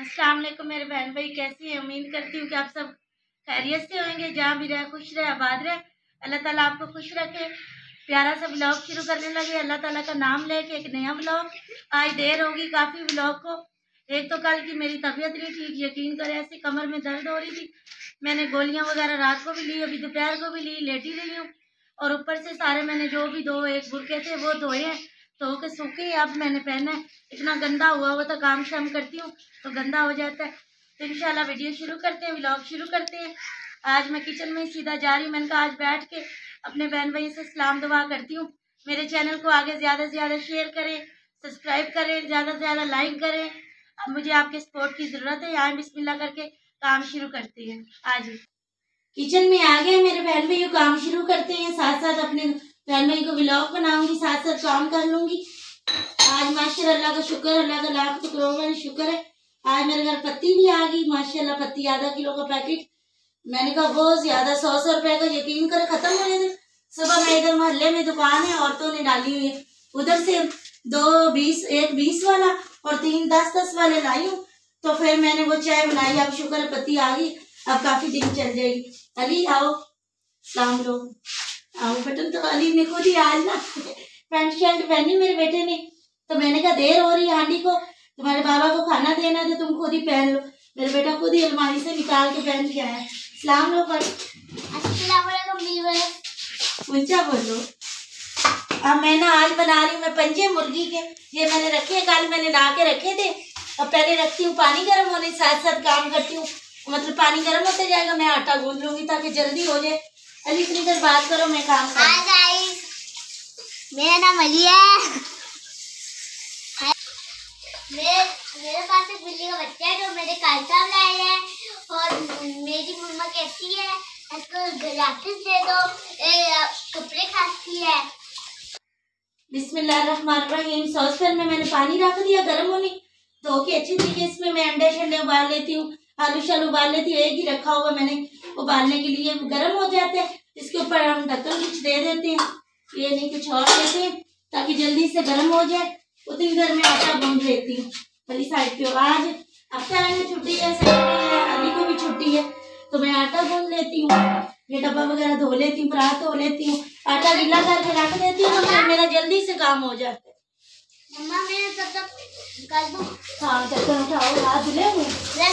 अस्सलाम वालेकुम मेरे बहन भाई, कैसी हैं? उम्मीद करती हूँ कि आप सब खैरियत से होंगे। जहाँ भी रहे खुश रहे, आबाद रहे। अल्लाह ताला आपको खुश रखे। प्यारा सा ब्लॉग शुरू करने लगे अल्लाह ताला का नाम लेके। एक नया ब्लॉग, आज देर होगी काफ़ी ब्लॉग को। एक तो कल की मेरी तबीयत नहीं ठीक, यकीन करें ऐसी कमर में दर्द हो रही थी। मैंने गोलियां वगैरह रात को भी ली, अभी दोपहर को भी ली, लेटी रही हूँ। और ऊपर से सारे मैंने जो भी दो एक बुरके थे वो धोए हैं, धो के सूखे अब मैंने पहना है। इतना गंदा हुआ वो तो काम शाम करती हूँ तो गंदा हो जाता है। तो इंशाल्लाह वीडियो शुरू करते हैं, व्लॉग शुरू करते हैं। आज मैं किचन में सीधा जा रही हूँ। मैंने कहा आज बैठ के अपने बहन भाई से सलाम दुआ करती हूँ। मेरे चैनल को आगे ज़्यादा से ज़्यादा शेयर करें, सब्सक्राइब करें, ज़्यादा से ज़्यादा लाइक करें। अब मुझे आपके सपोर्ट की ज़रूरत है। यहाँ बिस्मिल्लाह करके काम शुरू करते हैं। आज किचन में आ गए मेरे बहन भाई, काम शुरू करते हैं। साथ साथ अपने बहन भाई को व्लॉग बनाऊंगी, साथ साथ काम कर लूंगी। आज माशाल्लाह अल्लाह का शुक्र, अल्लाह का लाख करोड़ शुक्र है। आज मेरे घर पत्ती भी आ गई माशाल्लाह। पत्ती आधा किलो का पैकेट, मैंने कहा बहुत ज्यादा 100 रुपए का, यकीन कर खत्म हो गए थे। सुबह मैं इधर मोहल्ले में दुकान है, औरतों ने डाली हुई है, उधर से 2 20 एक 20 वाला और 3 10 वाले लाई हूँ। तो फिर मैंने वो चाय बनाई। अब शुक्र है पत्ती आ गई, अब काफी दिन चल जाएगी। अली आओ, सलाम लो, आओ बटन। तो अली ने खुद ही आज ना पैंट शर्ट पहनी मेरे बेटे ने, तो मैंने कहा देर हो रही है हांडी को, तुम्हारे बाबा को खाना देना तो तुम खुद ही पहन लो। मेरे बेटा खुद ही अलमारी से निकाल के पहन के आया। सलाम लो पर ऊंचा बोलो। अब मैं ना आज बना रही हूँ मैं पंजे मुर्गी के। ये मैंने रखे हैं, कल मैंने ला के रखे थे। अब पहले रखती हूँ पानी गर्म होने, साथ साथ काम करती हूँ। मतलब पानी गर्म होते जाएगा, मैं आटा गूंद लूंगी ताकि जल्दी हो जाए। अली इतनी देर बात करो, मैं काम करूँ। मेरा नाम अली है। मेरे पास एक बिल्ली का बच्चा है जो मेरे कालसा लाए है। और मेरी मम्मा कहती है इसको ग्लासेस दे दो, कपड़े खाती है। बिस्मिल्लाहिर्रहमानिर्रहीम। सॉसपैन में मैंने पानी रख दिया गर्म होने, धो के अच्छी तरीके इसमें मैं अंडे शंडे उबाल लेती हूँ, आलू शालू उबाल लेती हूँ। एक ही रखा हुआ मैंने उबालने के लिए, गर्म हो जाते हैं। इसके ऊपर हम ढक्कन कुछ दे देते हैं, ये नहीं कुछ और देते हैं ताकि जल्दी से गर्म हो जाए। उतनी देर में आटा गूंद लेती हूँ। पहली साइड पे आज हफ्ता में छुट्टी है, सैटरडे है, अली को भी छुट्टी है, तो मैं आटा गूंद लेती हूँ। ये डब्बा वगैरह धो लेती हूँ, परात धो लेती हूँ, आटा गीला करके रख देती हूँ, तो मेरा जल्दी से काम हो जाता है। मम्मा मैं तब तक कर दूँ? हाँ ढक्कन उठाओ, हाथ धुले हुए।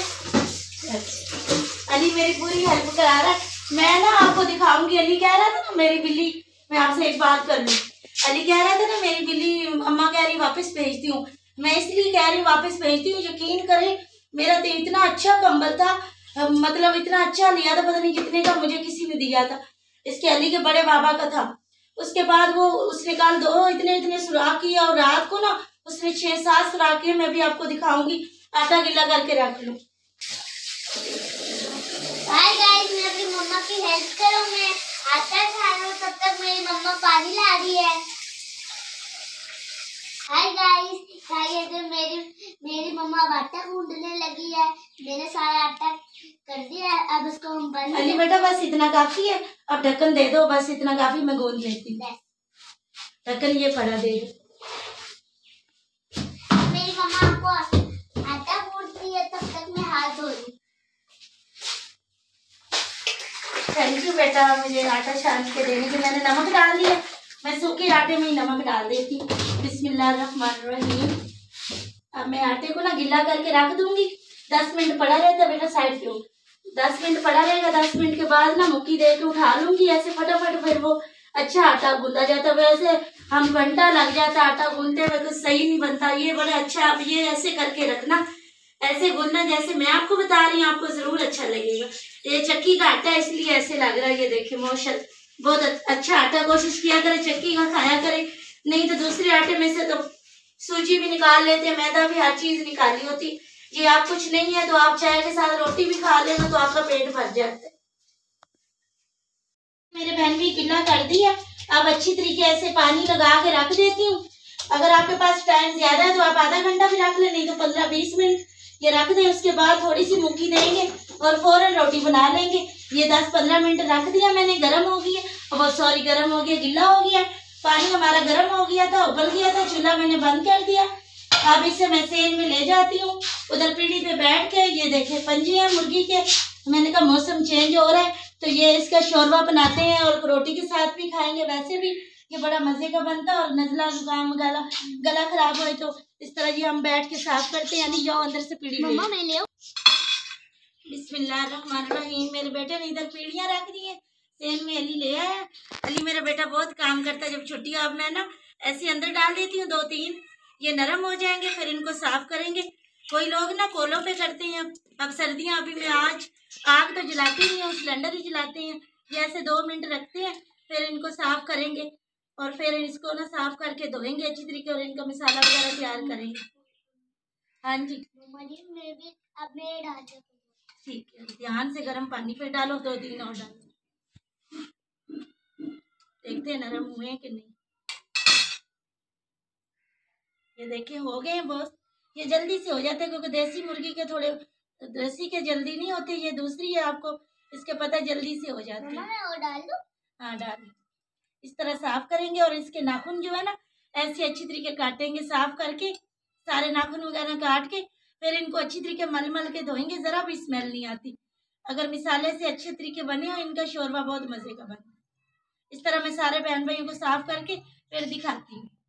अली मेरी पूरी हेल्प करा रहा है। मैं ना आपको दिखाऊंगी। अली कह रहा था ना मेरी बिल्ली, मैं आपसे एक बात कर लूँ। अली कह रहा था ना मेरी बिल्ली अम्मा कह रही वापस भेजती हूँ। मैं इसलिए कह रही हूँ वापस भेजती हूँ, यकीन करें मेरा तो इतना अच्छा कंबल था, मतलब इतना अच्छा लिया था, पता नहीं कितने का मुझे किसी ने दिया था, इसके अली के बड़े बाबा का था। उसके बाद वो उसने कल दो इतने इतने सुराख किया और रात को ना उसने 6-7 सुराख किए। मैं भी आपको दिखाऊंगी, आटा गीला करके रख लूँ। हाय गाइस, मैं अपनी मम्मा की हेल्प करूँ, मैं आटा खा रहा हूँ, तब तक मेरी मम्मा पानी ला रही है। हाय गाइस, मेरी मम्मा अब आटा गूंदने लगी है। मैंने सारा आटा कर दिया है, अब उसको हम बंद। अली बेटा बस इतना काफी है, अब ढक्कन दे दो, बस इतना काफी, मैं गूंद लेती हूँ। ढक्कन ये पड़ा दे दो। मेरी मम्मा आपको आटा गूंदती है, तब तक मैं हाथ धो रही हूँ। थैंक यू बेटा मुझे आटा छान के देने के। मैंने नमक डाल दिया, मैं सूखे आटे में ही नमक डाल देती हूँ। बिस्मिल्लाहिर्रहमानिर्रहीम। अब मैं आटे को ना गीला करके रख दूंगी। 10 मिनट पड़ा रहता बेटा, साइड पे हो। 10 मिनट पड़ा रहेगा, 10 मिनट के बाद ना मुक्की दे के उठा लूंगी ऐसे फटाफट, फिर वो अच्छा आटा गूंदा जाता। वैसे हम घंटा लग जाता आटा गूंदते हुए, कुछ सही नहीं बनता। ये बड़ा अच्छा, आप ये ऐसे करके रखना, ऐसे गूंदना जैसे मैं आपको बता रही हूँ, आपको जरूर अच्छा लगेगा। ये चक्की का आटा है इसलिए ऐसे लग रहा है। ये देखिए माशाल्लाह बहुत अच्छा आटा। कोशिश किया करे चक्की का खाया करे, नहीं तो दूसरे आटे में से तो सूजी भी निकाल लेते, मैदा भी, हर चीज निकाली होती। ये आप कुछ नहीं है तो आप चाय के साथ रोटी भी खा लेना तो आपका पेट भर जाता है। मेरे बहन भी गीला कर दिया, अब अच्छी तरीके ऐसे पानी लगा के रख देती हूँ। अगर आपके पास टाइम ज्यादा है तो आप आधा घंटा भी रख ले, नहीं तो 15-20 मिनट ये रख दें। उसके बाद थोड़ी सी मुक्की देंगे और फौरन रोटी बना लेंगे। ये 10-15 मिनट रख दिया मैंने, गर्म हो गया, बहुत सॉरी गर्म हो गया, गीला हो गया। पानी हमारा गर्म हो गया था, उबल गया था, चूल्हा मैंने बंद कर दिया। अब इसे मैं सेन में ले जाती हूँ। उधर पीढ़ी पे बैठ के ये देखे पंजे हैं मुर्गी के। मैंने कहा मौसम चेंज हो रहा है तो ये इसका शोरबा बनाते हैं और रोटी के साथ भी खाएंगे। वैसे भी ये बड़ा मजे का बनता है और नजला जुकाम गला खराब हो तो इस तरह जी हम बैठ के साफ करते हैं। यानी जाओ अंदर से पीढ़ी ले। बिस्मिल्लाहिर्रहमानिर्रहीम। मेरे बेटे ने इधर पीढ़ियाँ रख दी हैं, सेन में अली ले आया। अली मेरा बेटा बहुत काम करता है। जब छुट्टी अब मैं ना ऐसे अंदर डाल देती हूँ 2-3, ये नरम हो जाएंगे, फिर इनको साफ करेंगे। कोई लोग ना कोलों पे करते हैं। अब सर्दियाँ, अभी मैं आज आग तो जलाती नहीं हूँ, सिलेंडर ही जलाते हैं। ये ऐसे 2 मिनट रखते हैं, फिर इनको साफ करेंगे और फिर इसको ना साफ करके धोएंगे अच्छी तरीके और इनका मसाला वगैरह तैयार करेंगे। हाँ जी अब मैं डाल ठीक है। ध्यान से गर्म पानी पे डालो, 2-3 और डालो। देखते हैं नरम हुए हैं कि नहीं। ये देखिए हो गए हैं बॉस। ये जल्दी से हो जाते हैं क्योंकि देसी मुर्गी के थोड़े, देसी के जल्दी नहीं होते। ये दूसरी है, आपको इसके पता जल्दी से हो जाते हैं। मैं और डाल दूं? हाँ डाल। इस तरह साफ करेंगे और इसके नाखून जो है ना ऐसे अच्छी तरीके काटेंगे। साफ करके सारे नाखून वगैरह काट के फिर इनको अच्छी तरीके मल मल के धोएंगे। जरा भी स्मेल नहीं आती। अगर मिसाले से अच्छे तरीके बने और इनका शोरबा बहुत मजे का बने। इस तरह मैं सारे बहन भाइयों को साफ करके फिर दिखाती हूँ।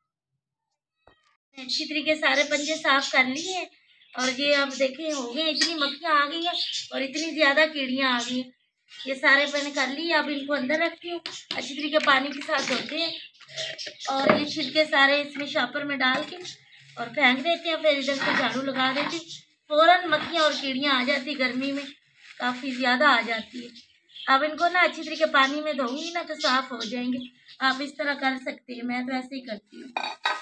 अच्छी तरीके सारे पंजे साफ कर लिए हैं और ये अब देखें हो गए। इतनी मक्खियाँ आ गई हैं और इतनी ज्यादा कीड़ियाँ आ गई हैं। ये सारे मैंने कर लिए। अब इनको अंदर रखती हूँ, अच्छी तरीके पानी के साथ धोते हैं और ये छिलके सारे इसमें शॉपर में डाल के और फेंक देते हैं। फिर इधर से झाड़ू लगा देती, फौरन मक्खियाँ और कीड़ियाँ आ जाती। गर्मी में काफ़ी ज़्यादा आ जाती है। अब इनको ना अच्छी तरीके पानी में धोऊंगी ना तो साफ हो जाएंगे। आप इस तरह कर सकते हैं, मैं तो ऐसे ही करती हूँ।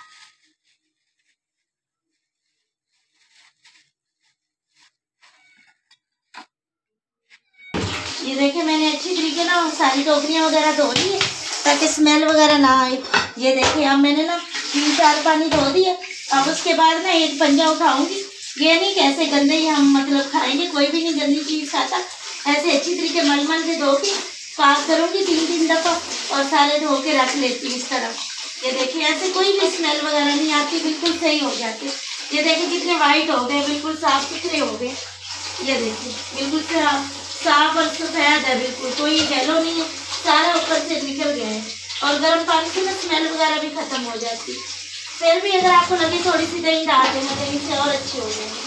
ये देखिए मैंने अच्छी तरीके ना सारी टोकरियाँ वगैरह धो ली है ताकि स्मेल वगैरह ना आए। ये देखिए अब मैंने ना 3-4 पानी धो दिए। अब उसके बाद ना एक पंजा उठाऊंगी। ये नहीं कैसे गंदे ही हम मतलब खाएंगे, कोई भी नहीं गंदी चीज़ खाता। ऐसे अच्छी तरीके मलमल से धो के साफ करूँगी 3-3 दफ़ा और सारे धो के रख लेती हूँ इस तरह। ये देखिए ऐसे कोई भी स्मेल वगैरह नहीं आती, बिल्कुल सही हो जाते। ये देखिए कितने वाइट हो गए, बिल्कुल साफ सुथरे हो गए। ये देखिए बिल्कुल साफ और सफेद है, बिल्कुल कोई येलो नहीं है, सारा ऊपर से निकल गया है। और गर्म पानी से ना स्मेल वगैरह भी खत्म हो जाती है। फिर भी अगर आपको लगे थोड़ी सी दही डाल देना, दही से और अच्छी हो जाएगी।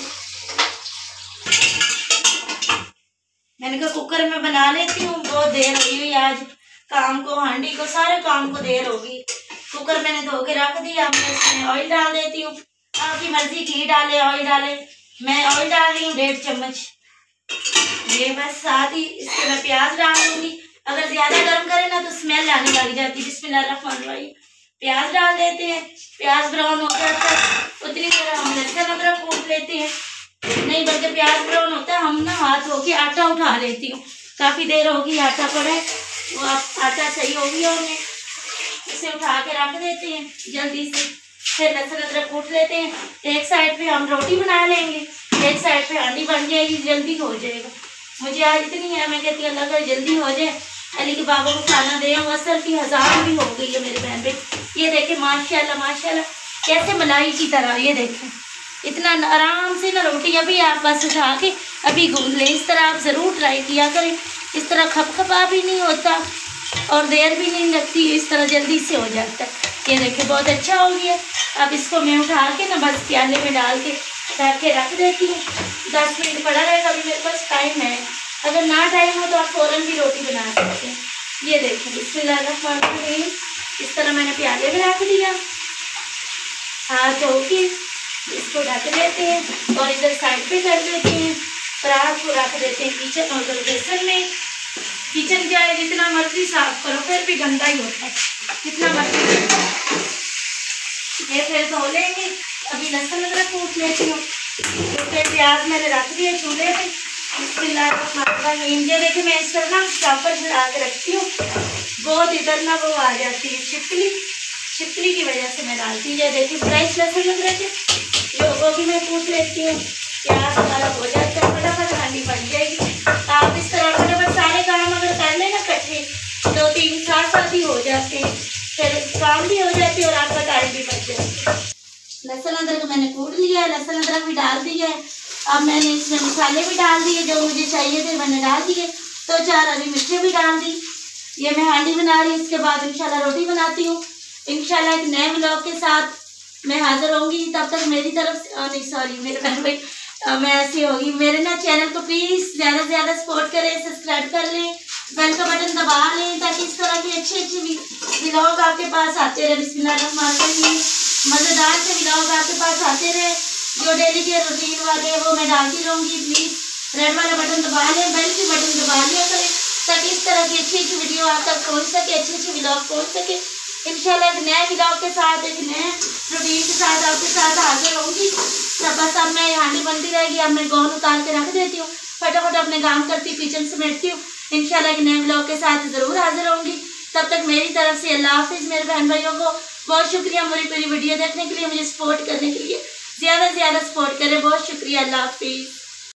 मैंने कहा कुकर में बना लेती हूँ, बहुत देर हुई हुई आज काम को, हांडी को, सारे काम को देर होगी। कुकर मैंने धो के रख दिया। मैं इसमें ऑयल डाल देती हूँ। आपकी मर्जी घी डाले ऑयल डाले, मैं ऑयल डाल रही हूँ 1.5 चम्मच। ये बस साथ ही इसके मैं प्याज डाल दूंगी। अगर ज्यादा गर्म करें ना तो स्मेल आने लग जाती है। बिस्मिल्लाहिर्रहमानिर्रहीम। प्याज डाल देते हैं। प्याज ब्राउन हो जाता है उतनी देर हम लहसुन अदरक कूट लेते हैं। नहीं बल्कि प्याज ब्राउन होता है हम ना हाथ धो के आटा उठा लेती हूँ। काफी देर होगी आटा पड़ा है, वो आटा सही हो गया और मैं इसे उठा के रख देते हैं जल्दी से। फिर लहसुन अदरक कूट लेते हैं। एक साइड पे हम रोटी बना लेंगे, एक साइड पे हांडी बन जाएगी, जल्दी हो जाएगा। मुझे आज इतनी है, मैं कहती हूँ अल्लाह का जल्दी हो जाए, अली के बाबा को खाना दे। असल की 1000 भी हो गई है मेरे बहन पे। ये देखें माशाल्लाह माशाल्लाह कैसे मलाई की तरह। ये देखें इतना आराम से ना रोटी अभी आप बस उठा के अभी गूंद लें। इस तरह आप ज़रूर ट्राई किया करें। इस तरह खपखपा भी नहीं होता और देर भी नहीं लगती, इस तरह जल्दी से हो जाता है। ये देखिए बहुत अच्छा हो गया। अब इसको मैं उठा के ना बस प्याले में डाल के ढक के रख देती हूँ। 10 मिनट पड़ा रहेगा। अभी मेरे पास टाइम है, अगर ना टाइम हो तो आप फ़ौरन भी रोटी बना सकते हैं। ये देखिए बिस्मिल्लाहिर्रहमानिर्रहीम। इस तरह मैंने प्याले में रख दिया। हाथ धो के इसको ढक देते हैं और इधर साइड पे कर देते हैं। परात को रख देते हैं किचन और बेसन में। किचन क्या है, जितना मर्जी साफ करो फिर भी गंदा ही होता है, जितना मर्जी। ये फिर धो लेंगे। अभी लहसुन अदरक कूट लेती हूँ। फिर प्याज मैंने रख दिया चूल्हे पे। बिस्मिल्लाहिर्रहमानिर्रहीम। ये देखिए मैं इस तरह ना चॉपर चढ़ा के रखती हूँ। बहुत इधर ना वो आ जाती है छिपकली की वजह से मैं डालती हूँ। ये देखिए फ्रेश लहसुन अदरक है जो वो भी मैं कूट लेती हूँ। प्याज हमारा हो जाता है, फटाफट हांडी बन जाएगी। आप इस तरह फटाफट सारे काम अगर कर लेना इकट्ठे 2-3 साथ साथ ही हो जाते हैं, फिर काम भी हो जाते हैं और आपका टाइम भी बच जाता है। लहसुन अदरक मैंने कूट लिया है, लहसुन अदरक भी डाल दिया है। अब मैंने इसमें मसाले भी डाल दिए जो मुझे चाहिए थे, मैंने डाल दिए। तो 4 हरी मिर्चें भी डाल दी। ये मैं हांडी बना रही हूँ, इसके बाद इंशाल्लाह रोटी बनाती हूँ। इंशाल्लाह एक नए व्लॉग के साथ मैं हाजिर होंगी। तब तक मेरी तरफ से नहीं सॉरी मेरे बहन भाई मैं ऐसी होगी। मेरे ना चैनल को प्लीज़ ज़्यादा से ज़्यादा सपोर्ट करें, सब्सक्राइब कर लें, बेल का बटन दबा लें ताकि इस तरह की अच्छी अच्छी व्लॉग आपके पास आते रहे। बिस्मिल्लाहिर्रहमानिर्रहीम। मज़ेदार से व्लॉग आपके पास आते रहे, जो डेली के रूटीन वाले हैं वो मैं डालती रहूँगी। प्लीज़ रेड वाला बटन दबा लें, बेल की बटन दबा लिया करें ताकि इस तरह की अच्छी अच्छी वीडियो आप तक पहुँच सके, अच्छी अच्छी व्लॉग पहुँच सके। इंशाल्लाह एक नए व्लॉग के साथ, एक नए रूटीन के साथ आपके साथ हाजिर होंगी। तब बस अब मैं हांडी बनती रहेगी। अब मैं गाउन उतार के रख देती हूँ, फटाफट अपने काम करती हूँ, किचन समेटती हूँ। इंशाल्लाह एक नए व्लॉग के साथ ज़रूर हाजिर होंगी। तब तक मेरी तरफ से अल्लाह हाफिज़। मेरे बहन भाइयों को बहुत शुक्रिया मेरी पूरी वीडियो देखने के लिए, मुझे सपोर्ट करने के लिए। ज़्यादा से ज़्यादा सपोर्ट करें। बहुत शुक्रिया। अल्लाह हाफिज़।